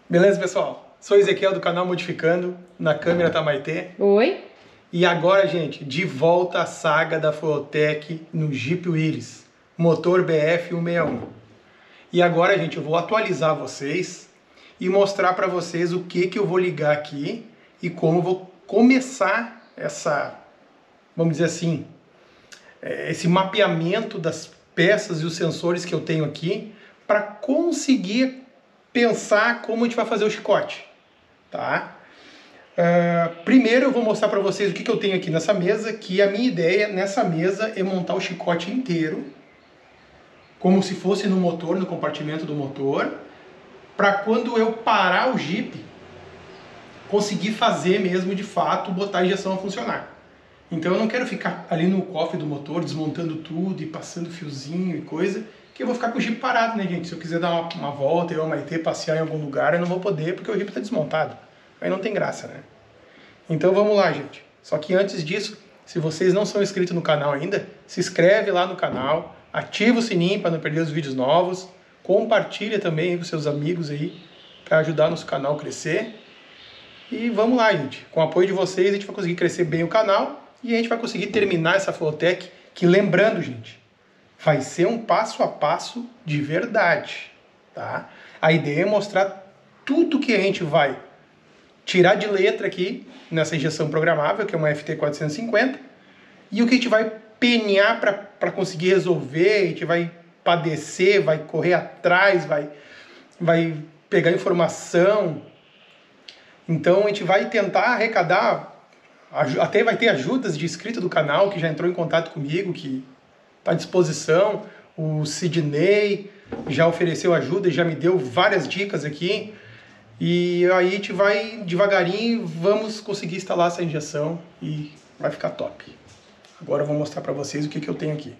Beleza, pessoal? Sou Ezequiel do canal Modificando, na câmera tá Maitê. Oi. E agora, gente, de volta à saga da Fueltech no Jeep Willys, motor BF 161. E agora, gente, eu vou atualizar vocês e mostrar para vocês o que eu vou ligar aqui e como eu vou começar vamos dizer assim, esse mapeamento das peças e os sensores que eu tenho aqui para conseguir pensar como a gente vai fazer o chicote, tá? Primeiro eu vou mostrar para vocês o que eu tenho aqui nessa mesa, que a minha ideia nessa mesa é montar o chicote inteiro, como se fosse no motor, no compartimento do motor, para quando eu parar o Jeep, conseguir fazer mesmo de fato, botar a injeção a funcionar. Então eu não quero ficar ali no cofre do motor, desmontando tudo e passando fiozinho e coisa, que eu vou ficar com o Jeep parado, né, gente? Se eu quiser dar uma volta, eu Maitê passear em algum lugar, eu não vou poder, porque o Jeep está desmontado. Aí não tem graça, né? Então vamos lá, gente. Só que antes disso, se vocês não são inscritos no canal ainda, se inscreve lá no canal, ativa o sininho para não perder os vídeos novos, compartilha também com seus amigos aí, para ajudar nosso canal a crescer. E vamos lá, gente. Com o apoio de vocês, a gente vai conseguir crescer bem o canal e a gente vai conseguir terminar essa Fueltech, que lembrando, gente, vai ser um passo a passo de verdade, tá? A ideia é mostrar tudo que a gente vai tirar de letra aqui nessa injeção programável, que é uma FT450, e o que a gente vai penhar para conseguir resolver, a gente vai padecer, vai correr atrás, vai pegar informação. Então a gente vai tentar arrecadar, até vai ter ajudas de inscrito do canal que já entrou em contato comigo, que está à disposição. O Sidney já ofereceu ajuda e já me deu várias dicas aqui. E aí a gente vai devagarinho, vamos conseguir instalar essa injeção e vai ficar top. Agora eu vou mostrar para vocês o que eu tenho aqui.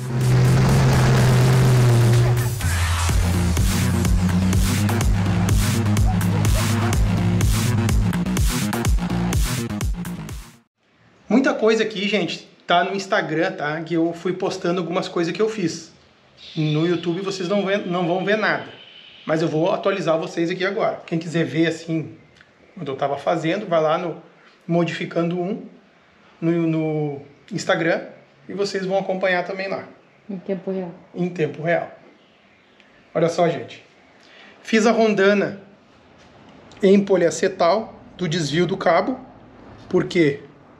Muita coisa aqui, gente, tá no Instagram, tá? Que eu fui postando algumas coisas que eu fiz. No YouTube vocês não vão ver nada. Mas eu vou atualizar vocês aqui agora. Quem quiser ver assim, quando eu estava fazendo, vai lá no Modificando no Instagram e vocês vão acompanhar também lá. Em tempo real. Em tempo real. Olha só, gente. Fiz a rondana em poliacetal do desvio do cabo, porque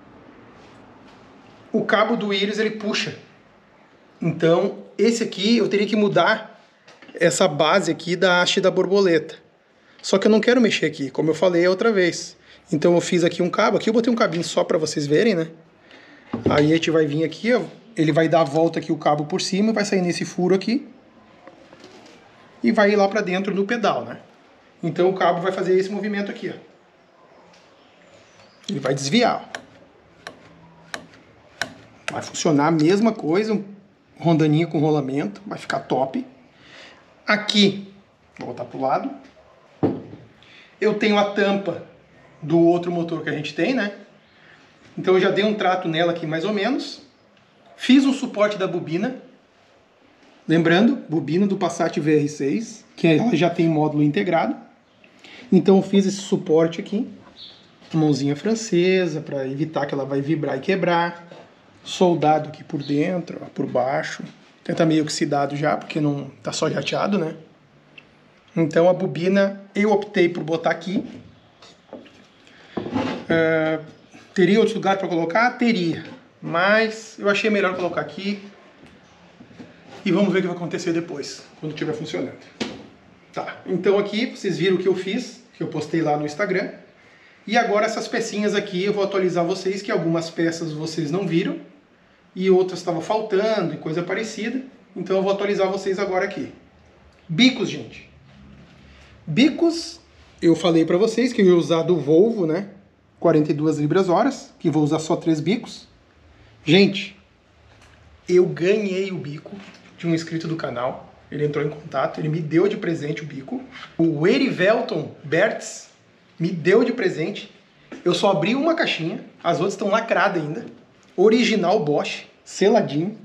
o cabo do Willys ele puxa. Então, esse aqui eu teria que mudar essa base aqui da haste da borboleta. Só que eu não quero mexer aqui, como eu falei outra vez. Então eu fiz aqui um cabo, aqui eu botei um cabinho só para vocês verem, né? Aí a gente vai vir aqui, ó, ele vai dar a volta aqui o cabo por cima, vai sair nesse furo aqui e vai ir lá para dentro do pedal, né? Então o cabo vai fazer esse movimento aqui, ó. Ele vai desviar, ó. Vai funcionar a mesma coisa, rondaninha com rolamento, vai ficar top. Aqui, vou botar para o lado, eu tenho a tampa do outro motor que a gente tem, né? Então eu já dei um trato nela aqui mais ou menos. Fiz um suporte da bobina. Lembrando, bobina do Passat VR6, que ela já tem módulo integrado. Então eu fiz esse suporte aqui, mãozinha francesa, para evitar que ela vai vibrar e quebrar. Soldado aqui por dentro, ó, por baixo. Tá meio oxidado já, porque não tá só jateado, né? Então a bobina eu optei por botar aqui. Teria outro lugar para colocar? Teria. Mas eu achei melhor colocar aqui. E vamos ver o que vai acontecer depois, quando estiver funcionando. Tá, então aqui vocês viram o que eu fiz, que eu postei lá no Instagram. E agora essas pecinhas aqui eu vou atualizar vocês, que algumas peças vocês não viram. E outras estavam faltando e coisa parecida. Então eu vou atualizar vocês agora aqui. Bicos, gente. Bicos, eu falei para vocês que eu ia usar do Volvo, né? 42 libras-horas, que vou usar só 3 bicos. Gente, eu ganhei o bico de um inscrito do canal. Ele entrou em contato, ele me deu de presente o bico. O Erivelton Bertz me deu de presente. Eu só abri uma caixinha, as outras estão lacradas ainda. Original Bosch, seladinho,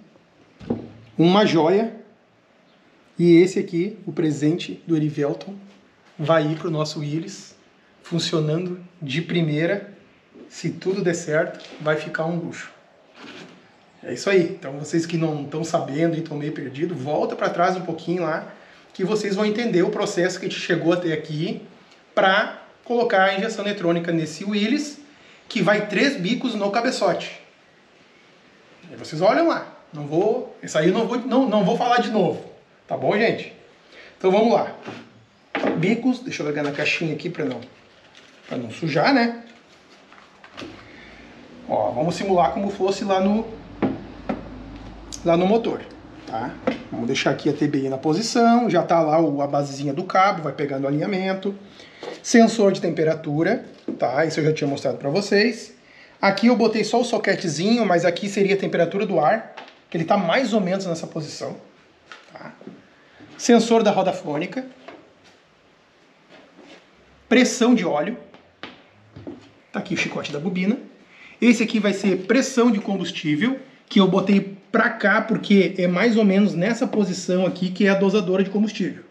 uma joia. E esse aqui, o presente do Erivelton, vai ir para o nosso Willys, funcionando de primeira. Se tudo der certo, vai ficar um luxo. É isso aí. Então vocês que não estão sabendo e estão meio perdidos, volta para trás um pouquinho lá, que vocês vão entender o processo que a gente chegou até aqui para colocar a injeção eletrônica nesse Willys, que vai 3 bicos no cabeçote. Aí vocês olham lá. Isso aí eu não vou falar de novo. Tá bom, gente? Então vamos lá. Bicos, deixa eu largar na caixinha aqui para não sujar, né? Ó, vamos simular como fosse lá no motor, tá? Vamos deixar aqui a TBI na posição, já tá lá a basezinha do cabo, vai pegando o alinhamento. Sensor de temperatura, tá? Isso eu já tinha mostrado para vocês. Aqui eu botei só o soquetezinho, mas aqui seria a temperatura do ar, que ele tá mais ou menos nessa posição, tá? Sensor da roda fônica. Pressão de óleo. Tá aqui o chicote da bobina. Esse aqui vai ser pressão de combustível, que eu botei pra cá porque é mais ou menos nessa posição aqui que é a dosadora de combustível.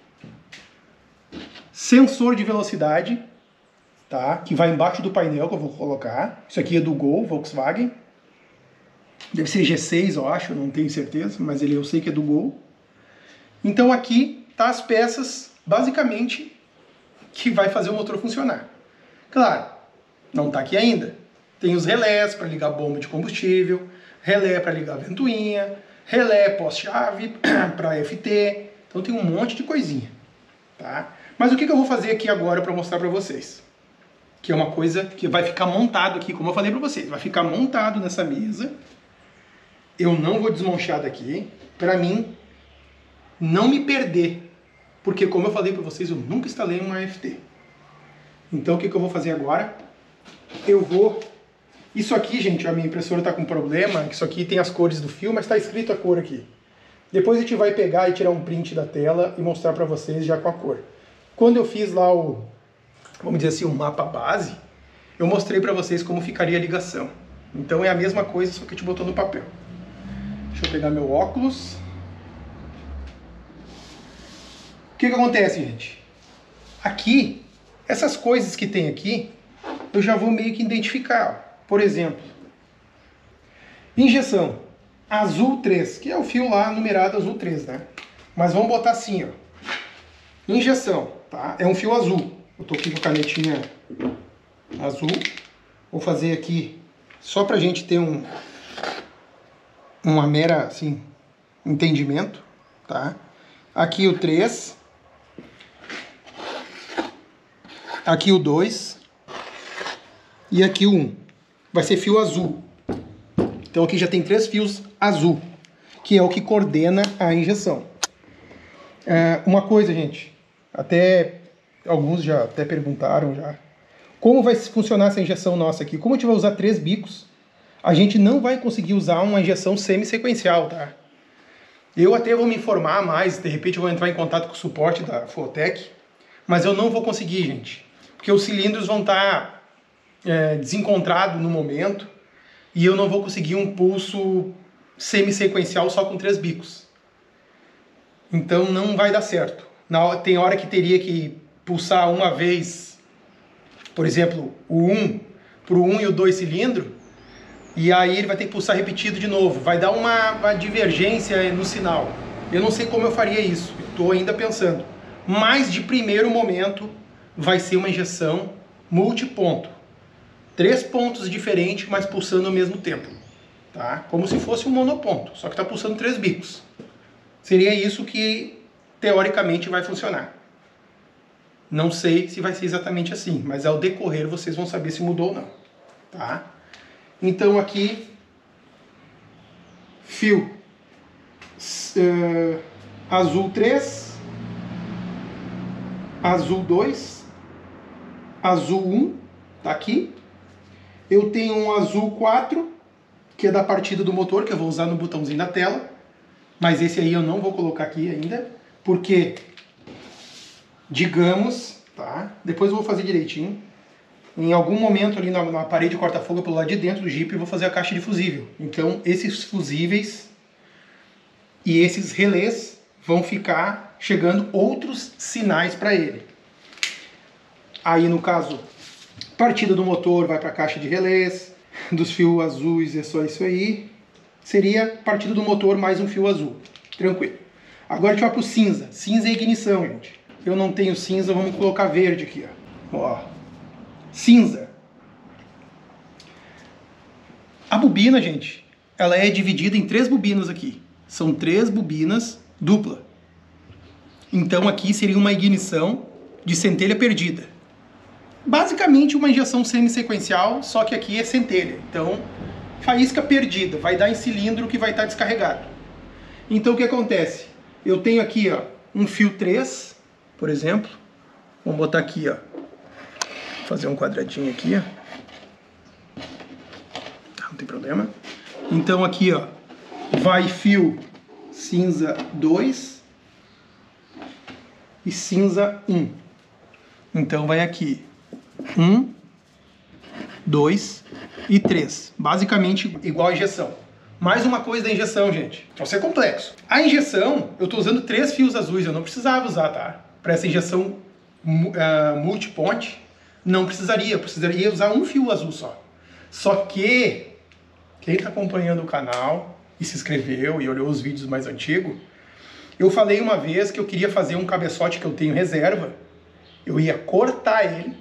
Sensor de velocidade, tá? Que vai embaixo do painel que eu vou colocar. Isso aqui é do Gol, Volkswagen. Deve ser G6, eu acho, eu não tenho certeza, mas eu sei que é do Gol. Então aqui tá as peças, basicamente, que vai fazer o motor funcionar. Claro, não tá aqui ainda. Tem os relés para ligar a bomba de combustível, relé para ligar a ventoinha, relé pós-chave para FT. Então tem um monte de coisinha, tá? Mas o que eu vou fazer aqui agora para mostrar para vocês? Que é uma coisa que vai ficar montado aqui, como eu falei para vocês. Vai ficar montado nessa mesa. Eu não vou desmanchar daqui. Para mim, não me perder. Porque, como eu falei para vocês, eu nunca instalei uma FT. Então, o que eu vou fazer agora? Eu vou... Isso aqui, gente, a minha impressora está com problema. Isso aqui tem as cores do fio, mas está escrito a cor aqui. Depois a gente vai pegar e tirar um print da tela e mostrar para vocês já com a cor. Quando eu fiz lá vamos dizer assim, o mapa base, eu mostrei para vocês como ficaria a ligação. Então é a mesma coisa, só que a gente botou no papel. Deixa eu pegar meu óculos. O que acontece, gente? Aqui, essas coisas que tem aqui, eu já vou meio que identificar. Por exemplo, injeção azul 3, que é o fio lá numerado azul 3, né? Mas vamos botar assim, ó. Injeção, tá? É um fio azul. Eu tô aqui com a canetinha azul. Vou fazer aqui só pra gente ter uma mera, assim, entendimento, tá? Aqui o 3. Aqui o 2. E aqui o 1. Vai ser fio azul. Então aqui já tem 3 fios azul, que é o que coordena a injeção. Uma coisa, gente, até alguns já até perguntaram já, como vai funcionar essa injeção nossa aqui? Como a gente vai usar 3 bicos, a gente não vai conseguir usar uma injeção semi-sequencial, tá? Eu até vou me informar mais, de repente eu vou entrar em contato com o suporte da Fulltech, mas eu não vou conseguir, gente, porque os cilindros vão estar desencontrados no momento e eu não vou conseguir um pulso semi-sequencial só com 3 bicos. Então não vai dar certo. Tem hora que teria que pulsar uma vez, por exemplo, o 1 para o 1 e o 2 cilindro, e aí ele vai ter que pulsar repetido de novo. Vai dar uma divergência no sinal. Eu não sei como eu faria isso, estou ainda pensando. Mas de primeiro momento vai ser uma injeção multiponto. 3 pontos diferentes, mas pulsando ao mesmo tempo. Tá? Como se fosse um monoponto, só que está pulsando 3 bicos. Seria isso que teoricamente vai funcionar. Não sei se vai ser exatamente assim, mas ao decorrer vocês vão saber se mudou ou não. Tá? Então aqui, fio azul 3, azul 2, azul 1, tá aqui. Eu tenho um azul 4, que é da partida do motor, que eu vou usar no botãozinho da tela. Mas esse aí eu não vou colocar aqui ainda, porque, digamos, tá? Depois eu vou fazer direitinho. Em algum momento ali na parede corta-fogo pelo lado de dentro do Jeep eu vou fazer a caixa de fusível. Então esses fusíveis e esses relés vão ficar chegando outros sinais para ele. Aí, no caso, partida do motor vai para a caixa de relés, dos fios azuis é só isso aí. Seria partida do motor mais um fio azul. Tranquilo. Agora a gente vai para o cinza. Cinza é ignição, gente. Eu não tenho cinza, vamos colocar verde aqui, ó. Cinza. A bobina, gente, ela é dividida em 3 bobinas aqui. São 3 bobinas dupla. Então aqui seria uma ignição de centelha perdida. Basicamente uma injeção semi-sequencial, só que aqui é centelha. Então, faísca perdida, vai dar em cilindro que vai estar descarregado. Então o que acontece? Eu tenho aqui, ó, um fio 3, por exemplo. Vamos botar aqui, ó. Vou fazer um quadradinho aqui, ó. Não tem problema. Então aqui, ó, vai fio cinza 2 e cinza 1. Então vai aqui 1, 2 e 3. Basicamente igual a injeção. Mais uma coisa da injeção, gente. Vai ser complexo. A injeção, eu estou usando 3 fios azuis. Eu não precisava usar, tá? Para essa injeção multiponte, não precisaria. Eu precisaria usar um fio azul só. Só que quem está acompanhando o canal e se inscreveu e olhou os vídeos mais antigos, eu falei uma vez que eu queria fazer um cabeçote que eu tenho reserva. Eu ia cortar ele.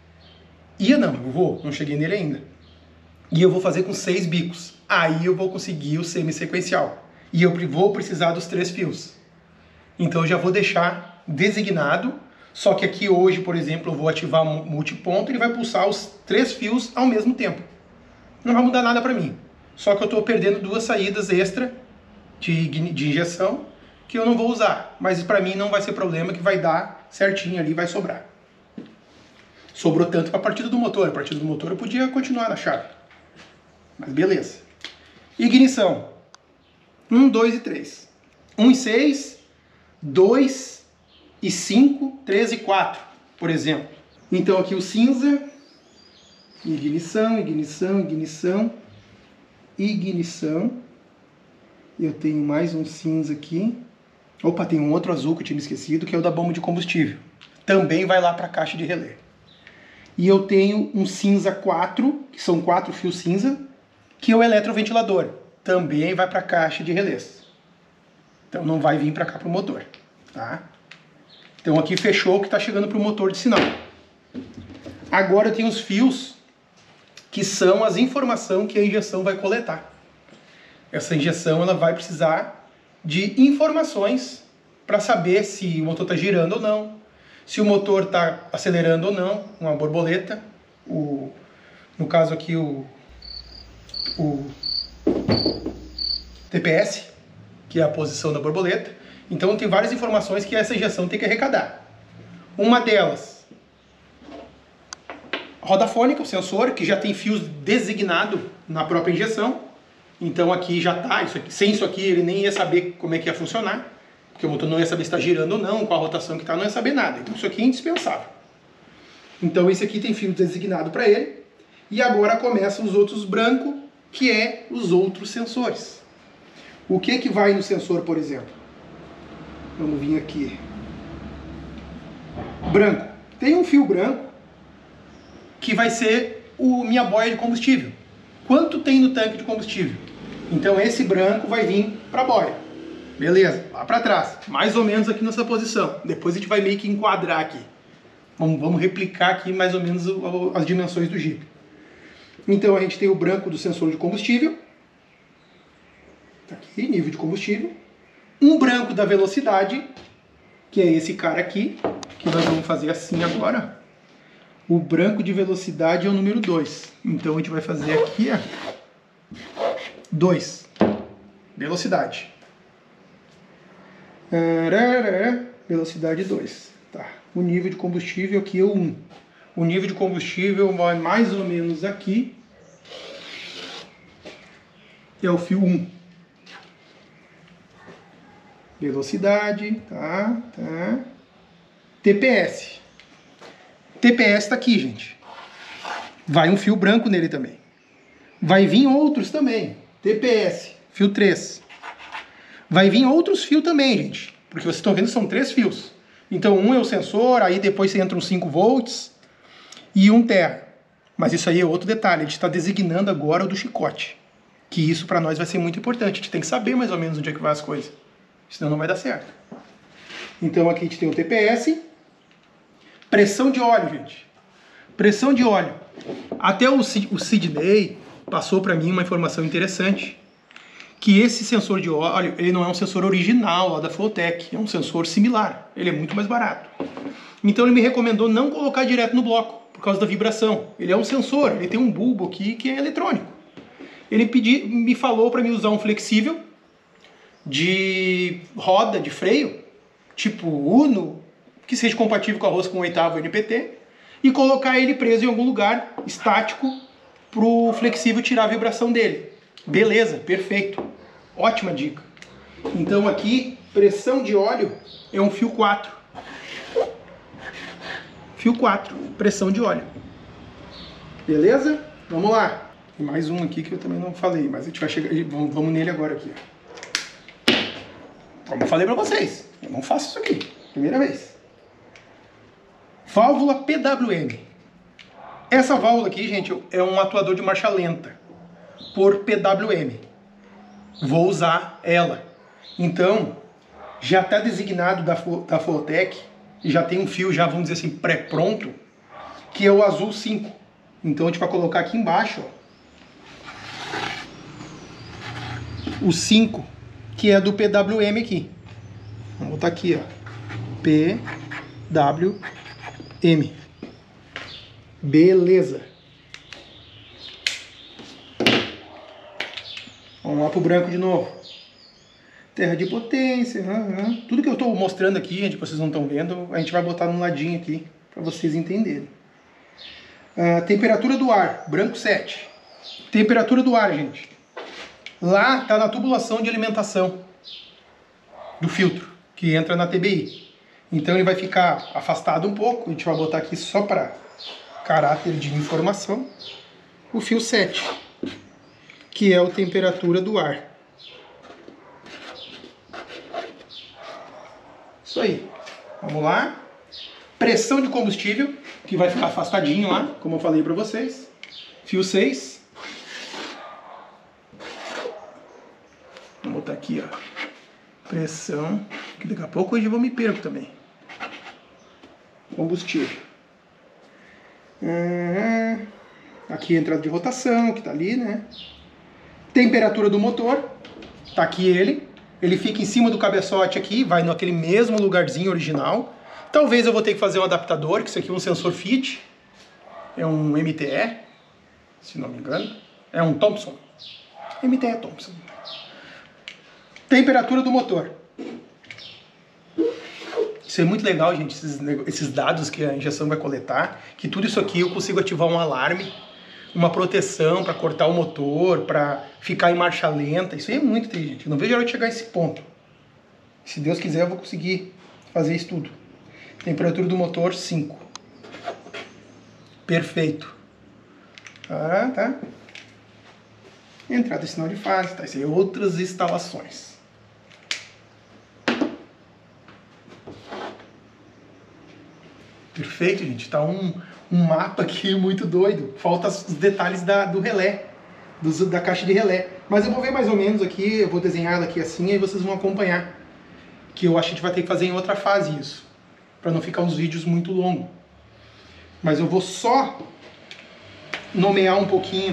Não cheguei nele ainda. E eu vou fazer com 6 bicos. Aí eu vou conseguir o semi-sequencial. E eu vou precisar dos 3 fios. Então eu já vou deixar designado. Só que aqui hoje, por exemplo, eu vou ativar um multiponto e ele vai pulsar os 3 fios ao mesmo tempo. Não vai mudar nada para mim. Só que eu estou perdendo 2 saídas extra de injeção que eu não vou usar. Mas para mim não vai ser problema, que vai dar certinho ali, vai sobrar. Sobrou tanto para a partida do motor. A partida do motor eu podia continuar na chave. Mas beleza. Ignição. 1, 2 e 3. 1 e 6, 2 e 5, 3 e 4, por exemplo. Então aqui o cinza. Ignição, ignição, ignição. Ignição. Eu tenho mais um cinza aqui. Opa, tem um outro azul que eu tinha esquecido, que é o da bomba de combustível. Também vai lá para a caixa de relé. E eu tenho um cinza 4, que são 4 fios cinza, que é o eletroventilador. Também vai para a caixa de relés. Então não vai vir para cá para o motor. Tá? Então aqui fechou o que está chegando para o motor de sinal. Agora eu tenho os fios que são as informações que a injeção vai coletar. Essa injeção ela vai precisar de informações para saber se o motor está girando ou não, se o motor está acelerando ou não, uma borboleta, no caso aqui o TPS, que é a posição da borboleta. Então tem várias informações que essa injeção tem que arrecadar. Uma delas, roda fônica, o sensor, que já tem fios designados na própria injeção. Então aqui já está, sem isso aqui ele nem ia saber como é que ia funcionar, porque o motor não ia saber se está girando ou não, qual a rotação que está, não ia saber nada. Então isso aqui é indispensável. Então esse aqui tem fio designado para ele. E agora começam os outros brancos, que é os outros sensores. O que vai no sensor, por exemplo? Vamos vir aqui. Branco. Tem um fio branco que vai ser minha boia de combustível. Quanto tem no tanque de combustível? Então esse branco vai vir para a boia. Beleza, lá para trás. Mais ou menos aqui nessa posição. Depois a gente vai meio que enquadrar aqui. Vamos replicar aqui mais ou menos as dimensões do Jeep. Então a gente tem o branco do sensor de combustível. Tá aqui, nível de combustível. Um branco da velocidade, que é esse cara aqui, que nós vamos fazer assim agora. O branco de velocidade é o número 2. Então a gente vai fazer aqui, ó, 2. Velocidade. Velocidade 2. Tá. O nível de combustível aqui é o 1. O nível de combustível vai mais ou menos aqui. É o fio 1. Velocidade, tá. TPS. TPS tá aqui, gente. Vai um fio branco nele também. Vai vir outros também. TPS, fio 3. Vai vir outros fios também, gente. Porque vocês estão vendo, são 3 fios. Então um é o sensor, aí depois você entra uns 5 volts. e um terra. Mas isso aí é outro detalhe, a gente está designando agora o do chicote. Que isso para nós vai ser muito importante. A gente tem que saber mais ou menos onde é que vai as coisas. Senão não vai dar certo. Então aqui a gente tem o TPS. Pressão de óleo, gente. Pressão de óleo. Até o Sidney passou para mim uma informação interessante. Que esse sensor de óleo, ele não é um sensor original lá da Flowtech. É um sensor similar. Ele é muito mais barato. Então ele me recomendou não colocar direto no bloco, por causa da vibração. Ele é um sensor, ele tem um bulbo aqui que é eletrônico. Ele me falou para mim usar um flexível de roda, de freio, tipo Uno, que seja compatível com a rosca com 8º NPT, e colocar ele preso em algum lugar estático para o flexível tirar a vibração dele. Beleza, perfeito. Ótima dica. Então aqui, pressão de óleo é um fio 4. Fio 4, pressão de óleo. Beleza? Vamos lá. Tem mais um aqui que eu também não falei, mas a gente vai chegar. Vamos nele agora aqui. Como eu falei pra vocês, eu não faço isso aqui. Primeira vez. Válvula PWM. Essa válvula aqui, gente, é um atuador de marcha lenta por PWM. Vou usar ela. Então, já está designado da Flowtech, e já tem um fio, já vamos dizer assim, pré-pronto, que é o azul 5. Então a gente vai colocar aqui embaixo, ó, o 5, que é do PWM aqui. Vamos botar aqui, ó, PWM. Beleza. Vamos lá pro branco de novo. Terra de potência. Tudo que eu estou mostrando aqui, gente, que vocês não estão vendo, a gente vai botar no ladinho aqui, para vocês entenderem. Temperatura do ar, branco 7. Temperatura do ar, gente. Lá está na tubulação de alimentação do filtro, que entra na TBI. Então ele vai ficar afastado um pouco. A gente vai botar aqui só para caráter de informação. O fio 7, que é a temperatura do ar. Isso aí. Vamos lá. Pressão de combustível, que vai ficar afastadinho lá, como eu falei para vocês. Fio 6. Vou botar aqui, ó. Pressão, que daqui a pouco hoje eu vou me perco também. Combustível. Aqui a entrada de rotação, que tá ali, né? Temperatura do motor. Tá aqui ele. Ele fica em cima do cabeçote aqui, vai naquele mesmo lugarzinho original. Talvez eu vou ter que fazer um adaptador, que isso aqui é um sensor FIT. É um MTE, se não me engano. É um Thomson. MTE Thomson. Temperatura do motor. Isso é muito legal, gente, esses dados que a injeção vai coletar, que tudo isso aqui eu consigo ativar um alarme, uma proteção para cortar o motor, para ficar em marcha lenta. Isso aí é muito inteligente. Eu não vejo a hora de chegar a esse ponto. Se Deus quiser, eu vou conseguir fazer isso tudo. Temperatura do motor, 5. Perfeito. Tá. Entrada de sinal de fase, tá? Isso aí é outras instalações. Perfeito, gente. Tá um mapa aqui muito doido. Falta os detalhes do relé, da caixa de relé. Mas eu vou ver mais ou menos aqui, eu vou desenhar ela aqui assim, e aí vocês vão acompanhar. Que eu acho que a gente vai ter que fazer em outra fase isso, para não ficar uns vídeos muito longos. Mas eu vou só nomear um pouquinho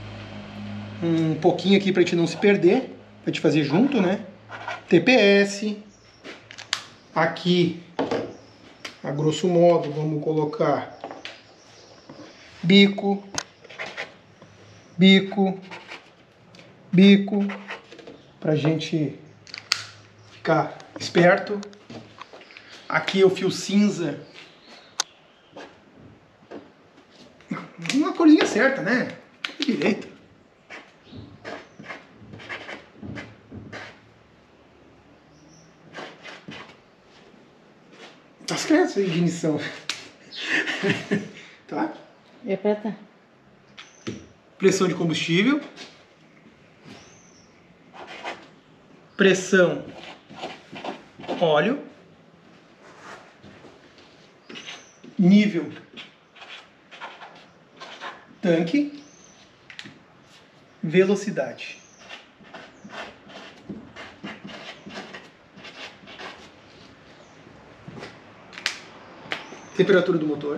aqui pra gente não se perder, pra gente fazer junto, né? TPS. Aqui, a grosso modo, vamos colocar bico, pra gente ficar esperto. Aqui é o fio cinza. Uma corzinha certa, né? Direito. As crianças de ignição. Tá? É preta. Pressão de combustível. Pressão óleo. Nível tanque, velocidade. Temperatura do motor.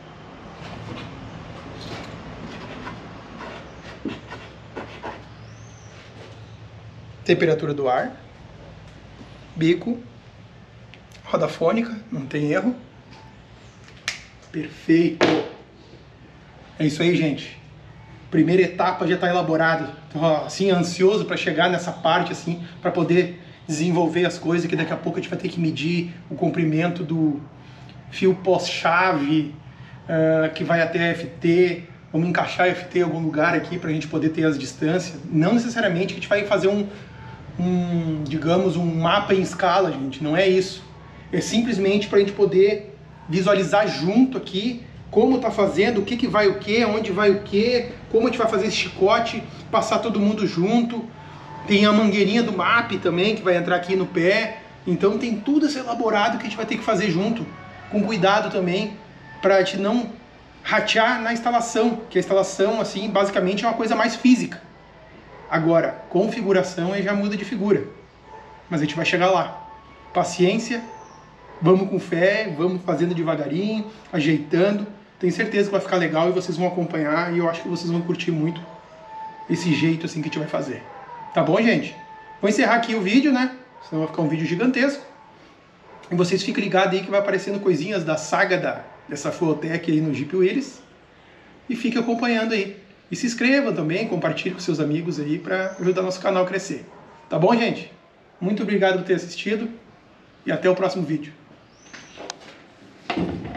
Temperatura do ar. Bico. Roda fônica, não tem erro. Perfeito! É isso aí, gente. Primeira etapa já está elaborada. Tô, assim, ansioso para chegar nessa parte, assim, para poder desenvolver as coisas, que daqui a pouco a gente vai ter que medir o comprimento do fio pós-chave, que vai até a FT. Vamos encaixar a FT em algum lugar aqui para a gente poder ter as distâncias. Não necessariamente que a gente vai fazer digamos, um mapa em escala, gente. Não é isso. É simplesmente para a gente poder visualizar junto aqui como está fazendo, o que vai o que, onde vai o que, como a gente vai fazer esse chicote, passar todo mundo junto. Tem a mangueirinha do MAP também, que vai entrar aqui no pé. Então tem tudo isso elaborado que a gente vai ter que fazer junto, com cuidado também, para a gente não ratear na instalação, que a instalação, assim, basicamente é uma coisa mais física. Agora, configuração aí já muda de figura. Mas a gente vai chegar lá. Paciência, vamos com fé, vamos fazendo devagarinho, ajeitando. Tenho certeza que vai ficar legal e vocês vão acompanhar, e eu acho que vocês vão curtir muito esse jeito assim que a gente vai fazer. Tá bom, gente? Vou encerrar aqui o vídeo, né? Senão vai ficar um vídeo gigantesco. E vocês fiquem ligados aí que vai aparecendo coisinhas da saga dessa Fueltech aí no Jeep Willys. E fiquem acompanhando aí. E se inscrevam também, compartilhem com seus amigos aí para ajudar nosso canal a crescer. Tá bom, gente? Muito obrigado por ter assistido e até o próximo vídeo.